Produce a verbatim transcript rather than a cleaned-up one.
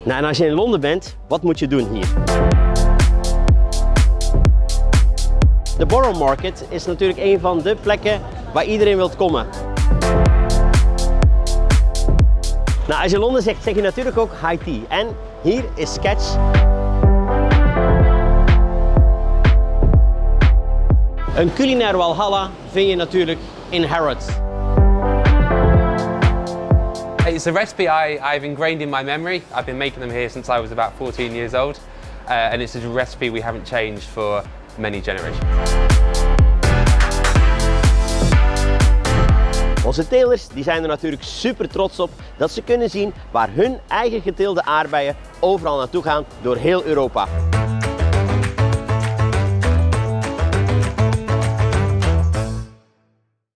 Nou, en als je in Londen bent, wat moet je doen hier? De Borough Market is natuurlijk een van de plekken waar iedereen wilt komen. Nou, als je Londen zegt, zeg je natuurlijk ook high tea. En hier is Sketch. Een culinair walhalla vind je natuurlijk in Harrods. It's a recipe I, I've ingrained in my memory. I've been making them here since I was about fourteen years old. Uh, and it's a recipe we haven't changed for many generations. Onze telers die zijn er natuurlijk super trots op dat ze kunnen zien waar hun eigen geteelde aardbeien overal naartoe gaan door heel Europa.